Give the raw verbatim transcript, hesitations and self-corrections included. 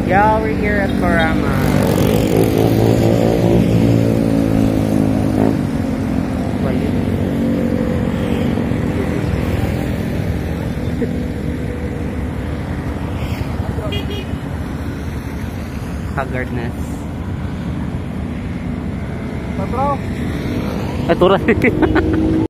Yeah, we're here at Corama. Well, you... Haggardness. Patro. Aturan.